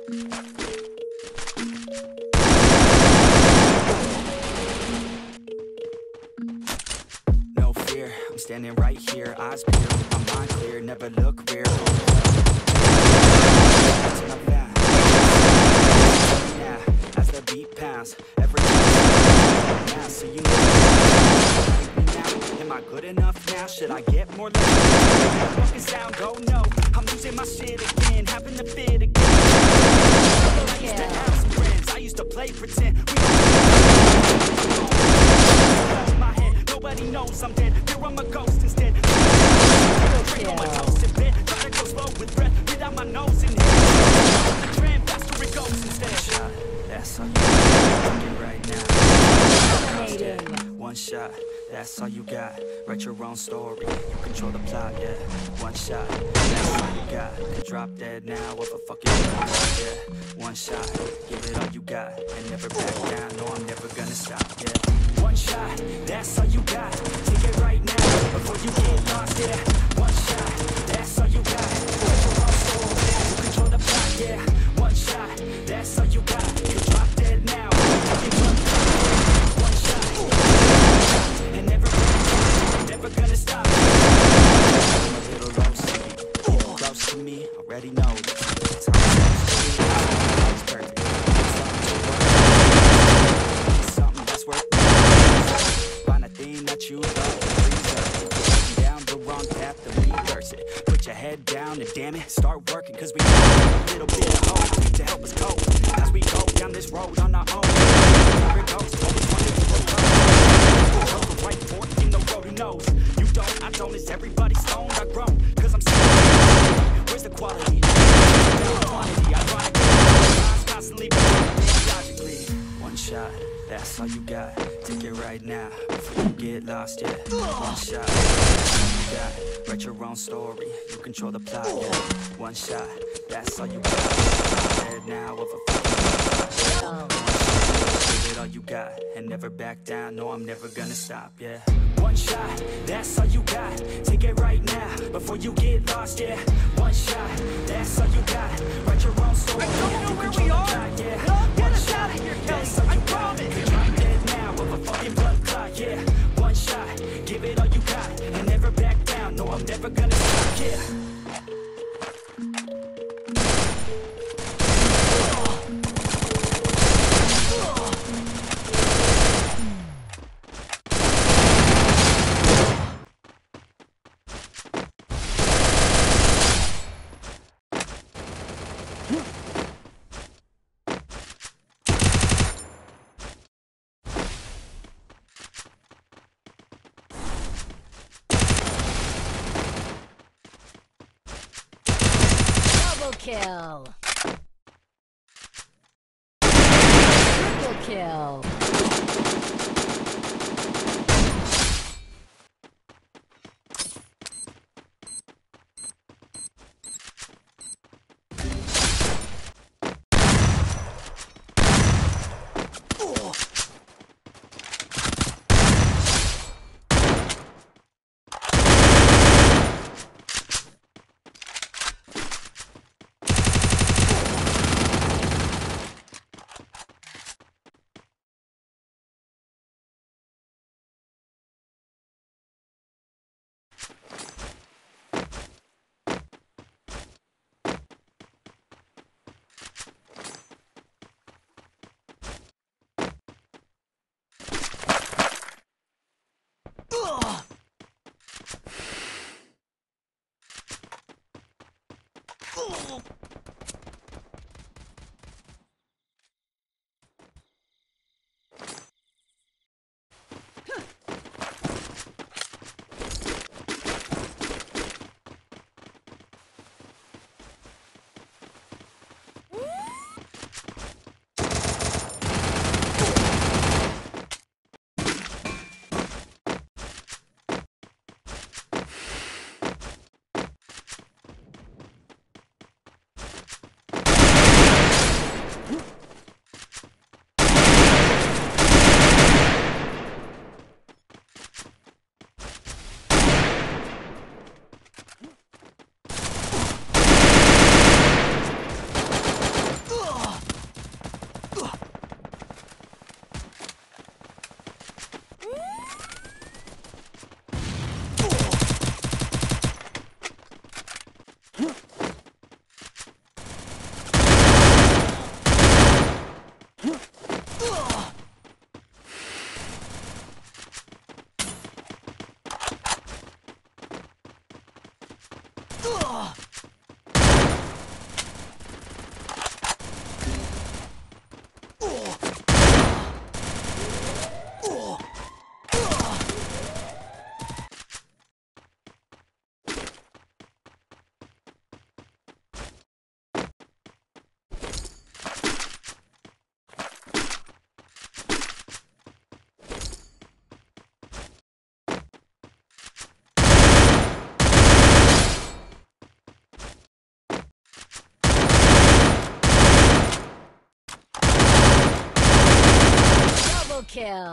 No fear, I'm standing right here, eyes pure, my mind clear, never look rear. As the beat pounds, every time, so you know. Am I good enough now? Should I get more love? Fucking sound, go no. I'm losing my shit again, having to fit again. I used to have some friends, I used to play pretend. My head, nobody knows I'm dead. Here I'm a ghost instead. Drink on my toast in bed, try to go slow with breath, without my nose in head. The trend, faster it goes instead. Shot, that's all you got right now. One shot, that's all you got. Write your own story, you control the plot, yeah. One shot, that's all you got. Could drop dead now of a fucking yeah. One shot, give it all you got, and never back down. No, I'm never gonna stop, yeah. One shot, that's all you got. Take it right now, before you get lost, yeah. One shot, that's all you got. Write your own story, you control the plot, yeah. One shot, that's all you got. Could drop dead now, one shot, and never gonna stop. I'm a little close to me, already know that it's perfect. Something that's worth it. Find a thing that you love, down the wrong path to reverse it. Put your head down and damn it, start working, cause we need a little bit of hope to help us cope as we go down this road on our own. Where it goes, always wanted to go right for it, in the road who knows. You don't, I don't, is everybody stoned? I've grown, cause I'm so where's the quality? Quantity, I run it, constantly logically. One shot, that's all you got. Take it right now, before you get lost, yeah. One shot, that's all you got. Write your own story, you control the plot, yeah. One shot, that's all you got. Dead now of a fucking give it all you got, and never back down. No, I'm never gonna stop, yeah. One shot, that's all you got. Take it right now, before you get lost, yeah. One shot, that's all you got. Write your own story, you control the plot, yeah. One shot, that's all you got. I'm dead now of a fucking blood clot, yeah. One shot, give it all you got, and never back down. No, I'm never gonna stop, yeah. Kill. Triple kill. kill.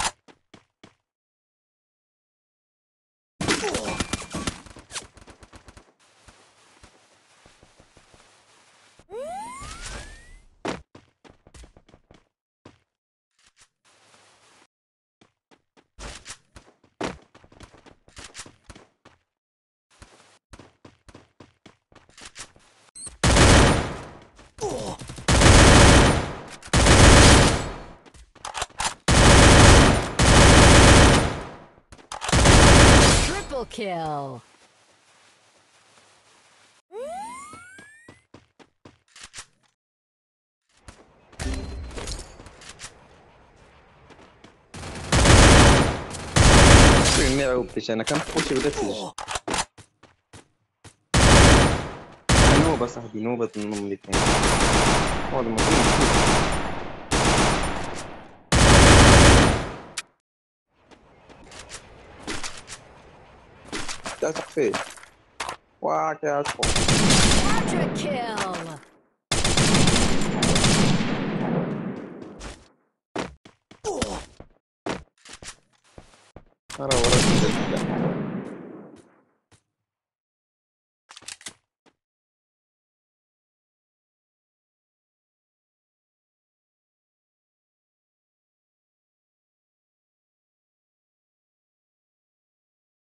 Triple kill. إني عوبتش أنا كم خوشي بدأتش نوبة صاحبي نوبة منهم الاثنين هو المفروض تثق فيه واك يا أشخاص Quadra kill. أنا وراك